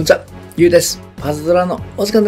にちは、ゆうです。パズドラのお時間です。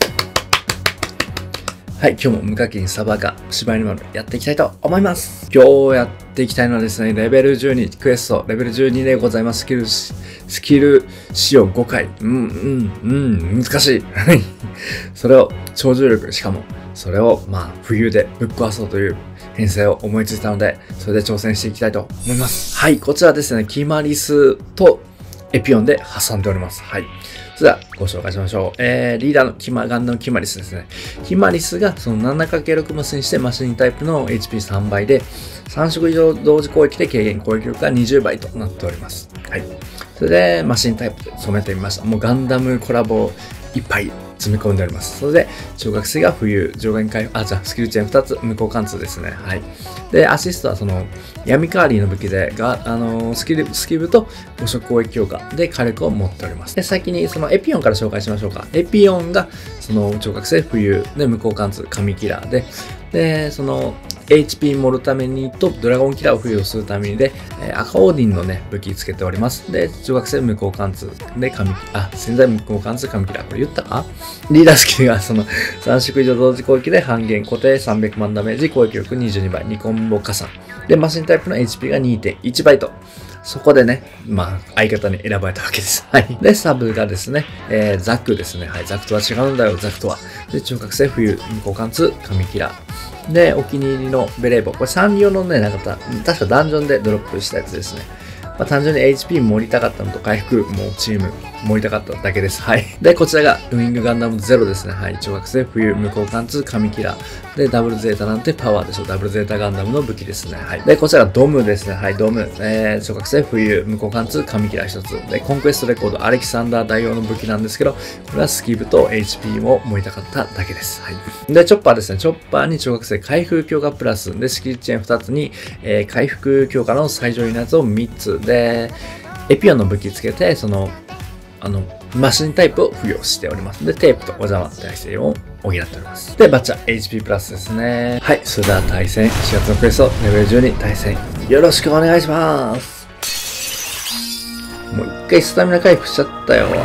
はい、今日も無課金サバカ柴犬丸やっていきたいと思います。今日やっていきたいのはですね、レベル12クエスト、レベル12でございます。スキル使用5回。難しい。それを超重力、しかも、それを冬でぶっ壊そうという編成を思いついたので、それで挑戦していきたいと思います。はい、こちらですね、キマリスとエピオンで挟んでおります。はい。それではご紹介しましょう。リーダーのガンダムキマリスですね。キマリスがその 7×6 マスにしてマシンタイプの HP3 倍で3色以上同時攻撃で軽減攻撃力が20倍となっております。はい。それでマシンタイプで染めてみました。もうガンダムコラボいっぱい詰め込んでおります。それで、小学生が冬、上限回復、スキルチェーン2つ、無効貫通ですね。はい。で、アシストはその、闇カーリーの武器で、スキルと5色攻撃強化で火力を持っております。で、先にそのエピオンから紹介しましょうか。エピオンが、その、小学生冬で無効貫通、神キラーで、その、HP 盛るためにとドラゴンキラーを付与するためにで、赤オーディンのね、武器つけております。で、中学生無効貫通で潜在無効貫通神キラー。これ言ったか？リーダースキルがその3色以上同時攻撃で半減固定300万ダメージ、攻撃力22倍、2コンボ加算。で、マシンタイプの HP が 2.1 倍と。そこでね、相方に選ばれたわけです。はい。で、サブがですね、ザクですね。はい。ザクとは違うんだよ、ザクとは。で、中学生冬、無効貫通、神キラー。で、お気に入りのベレー帽。これサンリオのね、確かダンジョンでドロップしたやつですね。単純に HP 盛りたかったのと回復、もうチーム盛りたかっただけです。はい。で、こちらがウィングガンダムゼロですね。はい。小学生冬無効貫通神キラー。で、ダブルゼータなんてパワーでしょ。ダブルゼータガンダムの武器ですね。はい。で、こちらがドムですね。はい。ドム。小学生冬無効貫通神キラー一つ。で、コンクエストレコードアレキサンダー大王の武器なんですけど、これはスキブと HP を盛りたかっただけです。はい。で、チョッパーですね。チョッパーに小学生回復強化プラス。で、スキルチェーン2つに、回復強化の最上位のやつを3つ。で、エピオンの武器つけて、マシンタイプを付与しております。で、テープとお邪魔耐性を補っております。で、バッチャ HP プラスですね。はい。それでは対戦、4月のクエスト、レベル12対戦、よろしくお願いします。もう一回スタミナ回復しちゃったよ。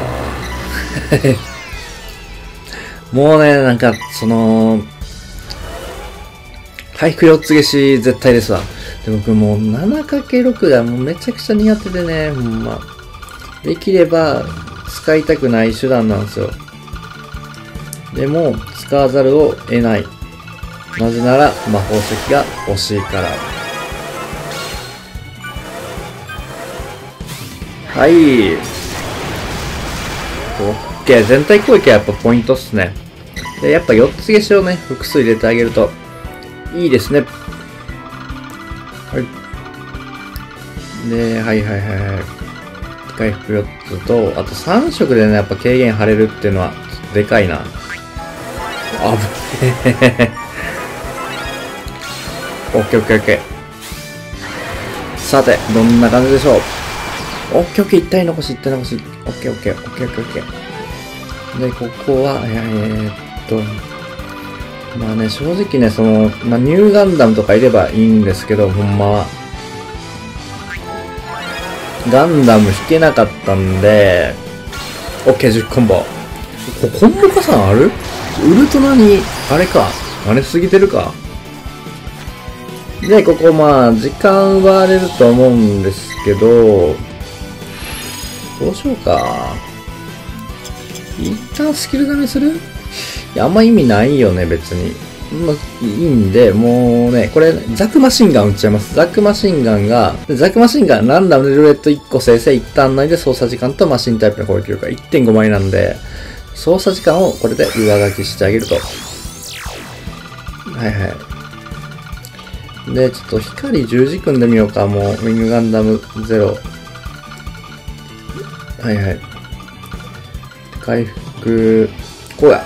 もうね、回復4つ消し絶対ですわ。で、僕もう 7×6 がもうめちゃくちゃ苦手でね、ほんま。できれば使いたくない手段なんですよ。でも、使わざるを得ない。なぜなら、魔法石が欲しいから。はい。オッケー。全体攻撃はやっぱポイントっすね。で、やっぱ4つ消しをね、複数入れてあげると、いいですね。はい。で、はい。回復4つと、あと3色でね、やっぱ軽減貼れるっていうのは、でかいな。あぶねえ。オッケー。さて、どんな感じでしょう。オッケー、一体残し。オッケー。で、ここは、正直ね、ニューガンダムとかいればいいんですけど、ほんまは。ガンダム引けなかったんで、OK、10コンボ。コンボ加算ある？ウルトラに、あれか。あれすぎてるか。で、ここ時間奪われると思うんですけど、どうしようか。一旦スキルダメする？いや、あんま意味ないよね、別に。いいんで、もうね、これ、ザクマシンガン撃っちゃいます。ザクマシンガンランダムでルーレット1個生成一旦内で操作時間とマシンタイプの攻撃力が 1.5 倍なんで、操作時間をこれで上書きしてあげると。はい。で、ちょっと光十字組んでみようか、もう、ウィングガンダム0。はい。回復、こうや。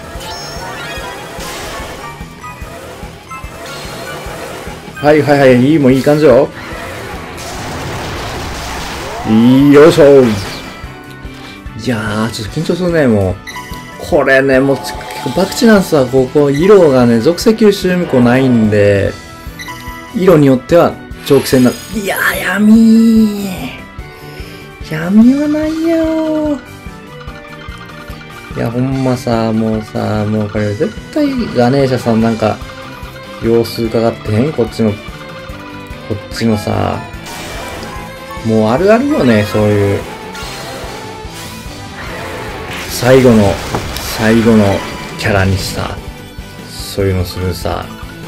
はい、もういい感じよ。よいしょ。いやー、ちょっと緊張するね、もう。これね、もう、バクチなんすわ、ここ、色がね、属性吸収無効ないんで、色によっては、長期戦になる。いやー、闇はないよー。 いや、ほんまさ、もうこれ絶対ガネーシャさんなんか、様子伺ってへんこっちのさ、もうあるあるよね、そういう。最後のキャラにさ、そういうのするさ。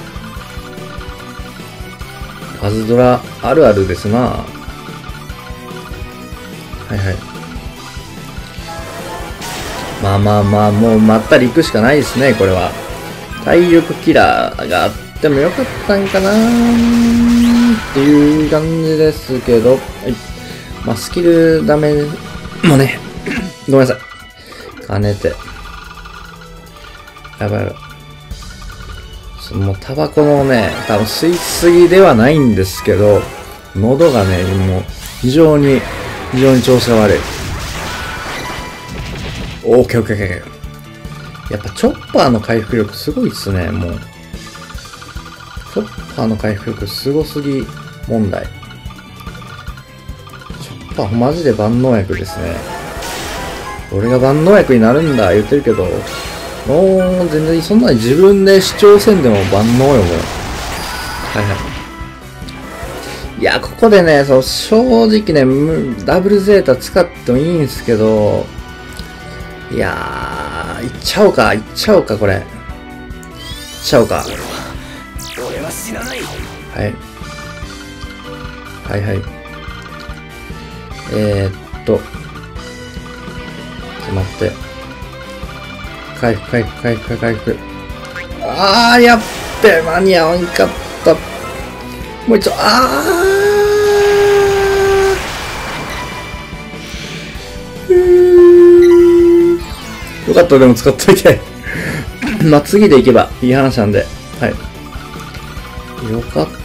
パズドラあるあるですな。はいはい。まあ、もうまったり行くしかないですね、これは。体力キラーがあってもよかったんかなーっていう感じですけど、はい。まあ、スキルダメもね、ごめんなさい。兼ねて。やばい。もうタバコのね、多分吸いすぎではないんですけど、喉がね、もう非常に調子が悪い。オーケー。やっぱチョッパーの回復力すごいっすね、もう。チョッパーの回復力すごすぎ問題。チョッパーマジで万能薬ですね。俺が万能薬になるんだ言ってるけど、もう全然そんなに自分で主張せんでも万能よ、もう。はいはい。いや、ここでね、正直ね、ダブルゼータ使ってもいいんですけど、いやー、いっちゃおうか、これ。いっちゃおうか。 俺は死なない。 はい。ちょっと待って。回復。あー、やっべ、間に合わんかった。もう一度、よかった、でも使っといて。まあ、次でいけばいい話なんで。はい。よかった。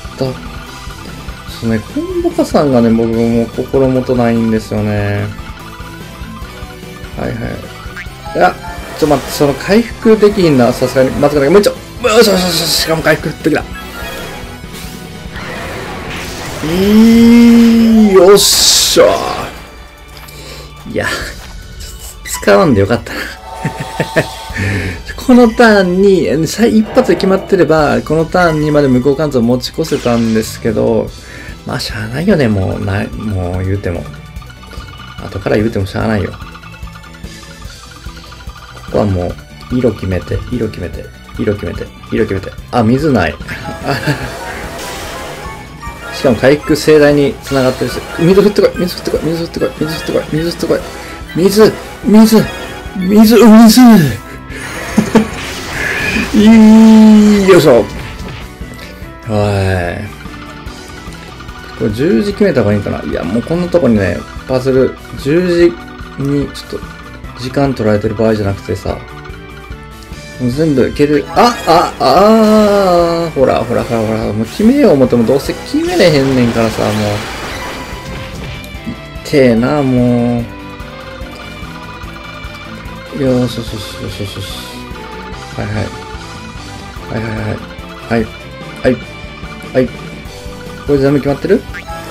そうね、コンボカさんがね、僕も心もとないんですよね。はい。いや、ちょっと待って、その回復できひんな、さすがに。待ってください、もう一度。よし、しかも回復できた。よっしゃー。いや、使わんでよかったな。このターンに、一発で決まってれば、このターンにまで無効貫通を持ち越せたんですけど、まあ、しゃあないよね、もう言うても。後から言うてもしゃあないよ。ここはもう、色決めて。あ、水ない。しかも回復盛大に繋がってるし、水降ってこい。よいしょ。はい。これ十字決めた方がいいかな。いや、もうこんなとこにね、パズル、十字にちょっと時間取られてる場合じゃなくてさ、もう全部蹴る。ほら。もう決めよう思ってもどうせ決めれへんねんからさ、もう。痛えな、もう。よし。はい。これ全部決まってる？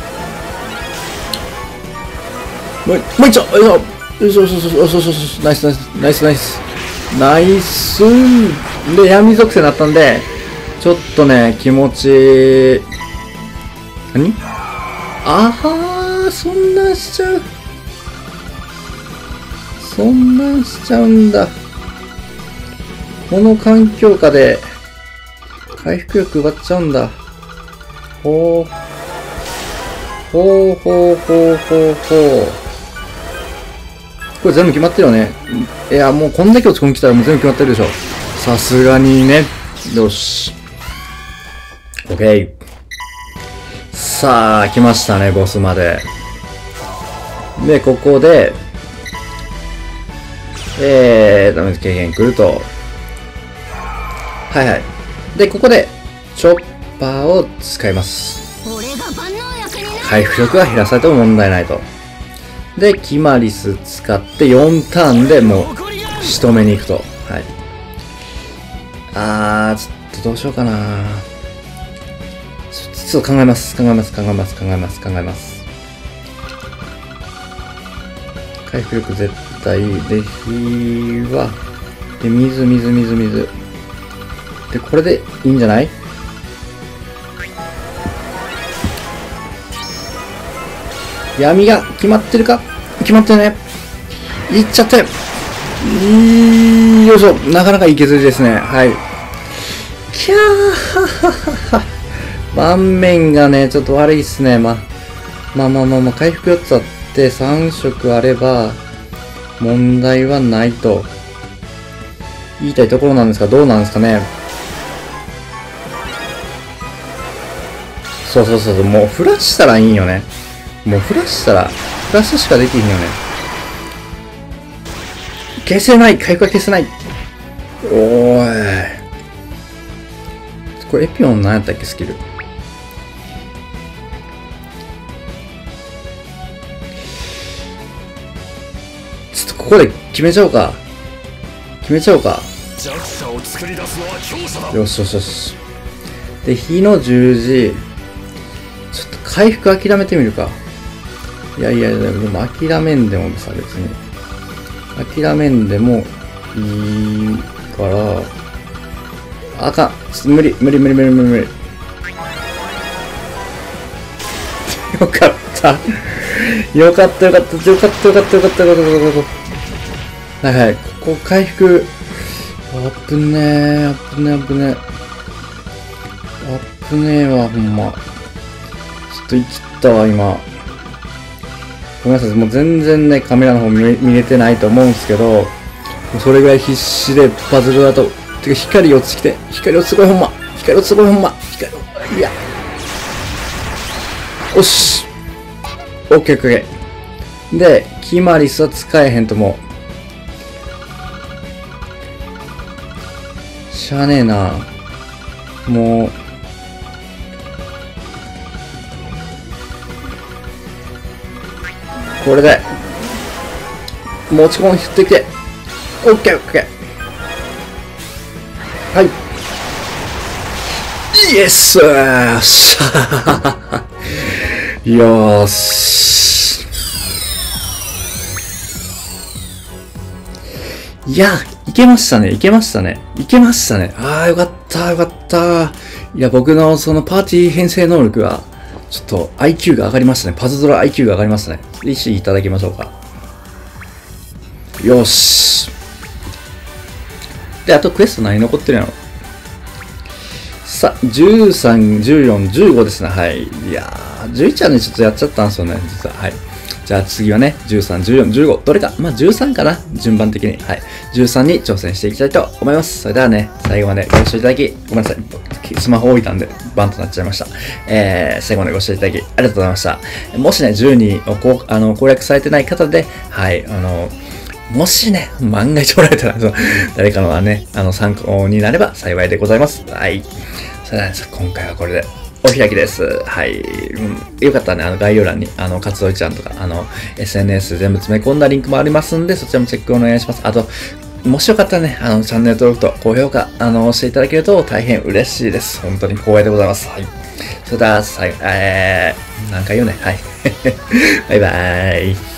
もう一丁よいしょ。ナイスで、闇属性になったんで、ちょっとね、気持ち、何？そんなんしちゃうんだ。この環境下で、回復力奪っちゃうんだ。ほう。これ全部決まってるよね。いや、もうこんだけ落ち込み来たらもう全部決まってるでしょ。さすがにね。よし。OK。さあ、来ましたね、ボスまで。で、ここで、ダメージ軽減来ると。はい。で、ここで、チョッパーを使います。回復力が減らされても問題ないと。で、キマリス使って4ターンでもう仕留めに行くと。はい。ちょっとどうしようかな。ちょっと考えます。回復力絶体。で、火は、で、水。で、これでいいんじゃない？闇が決まってるか？決まってるね。いっちゃったよ。よいしょ。なかなかいい削りですね。はい。キャー盤面がね、ちょっと悪いっすね。まあ、回復4つあって3色あれば、問題はないと言いたいところなんですが、どうなんですかね。そう、もうフラッシュしたらいいんよね。もうフラッシュしかできひんよね。消せない、回復は消せない。おーい。これエピオン何やったっけ、スキル。ちょっとここで決めちゃおうか。 弱者を作り出すのは強者だ。 よし。で、火の十字。ちょっと回復諦めてみるか。いや、でも諦めんでもさ、別に。諦めんでもいいから、あかん。無理。よかった。はい。ここ回復。危ねえわ、ほんま。ちょっと生きったわ、今。ごめんなさい。もう全然ね、カメラの方見れてないと思うんですけど、それぐらい必死でパズルだと、てか光落ちてきて、光落ちてこいほんま。いや。おし。オッケー。で、キマリスは使えへんともう。しゃあねえな。もう。これで、持ち込んで振ってきて。オッケー。はい。イエスーしゃーよーし。いや、いけましたね。あー、よかった。いや、僕のそのパーティー編成能力が、ちょっと IQ が上がりましたね。パズドラ IQ が上がりましたね。石いただきましょうか。よし。で、あとクエスト何残ってるやろ。さあ、13、14、15ですね。はい。いやー、11はね、ちょっとやっちゃったんですよね、実は。はい。じゃあ次はね、13、14、15。どれか。まあ、13かな。順番的に。はい。13に挑戦していきたいと思います。それではね、最後までご視聴いただき、ごめんなさい。スマホ置いたんで、バンとなっちゃいました。最後までご視聴いただき、ありがとうございました。もしね、12を攻略されてない方で、はい、もしね、万が一おられたら、誰かのね、参考になれば幸いでございます。はい。それでは、今回はこれでお開きです。はい。よかったらね、概要欄に、活動ちゃんとか、SNS 全部詰め込んだリンクもありますんで、そちらもチェックお願いします。あと、もしよかったらね、チャンネル登録と高評価、していただけると大変嬉しいです。本当に光栄でございます。はい。それでは、何回言うね。はい。バイバーイ。